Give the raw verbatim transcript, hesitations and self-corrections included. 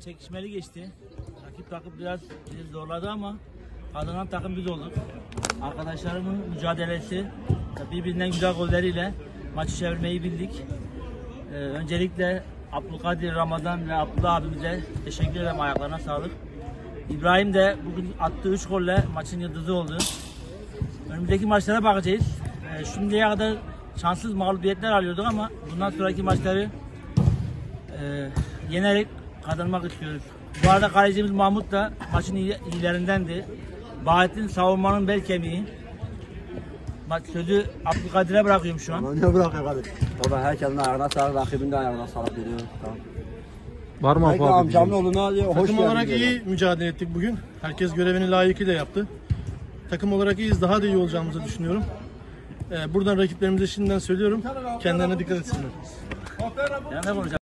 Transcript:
çekişmeli geçti. Rakip rakip biraz bizi zorladı ama kazanan takım biz olduk. Arkadaşlarımın mücadelesi, birbirinden güzel golleriyle maçı çevirmeyi bildik. Ee, öncelikle Abdülkadir, Ramazan ve Abdullah abimize teşekkür ederim, ayaklarına sağlık. İbrahim de bugün attığı üç golle maçın yıldızı oldu. Önümüzdeki maçlara bakacağız. Ee, şimdiye kadar şanssız mağlubiyetler alıyorduk ama bundan sonraki maçları e, yenerek kazanmak istiyoruz. Bu arada kalecimiz Mahmut da maçın iyilerindendi. Bahattin savunmanın bel kemiği. Maç sözü Abdülkadir'e bırakıyorum şu an. Ama ne bırakıyor Kadir? Baba herkesin ayağına sağlık, rakibin de ayağına sağlık veriyor. Tamam. Var mı Belki abi? amcamın oğluna hoş Takım olarak geldin iyi diyorlar. mücadele ettik bugün. Herkes görevini layıkıyla yaptı. Takım olarak iyiyiz. Daha da iyi olacağımızı düşünüyorum. Ee, buradan rakiplerimize şimdiden söylüyorum. Kendilerine dikkat etsinler. Yani ne konuşacağım?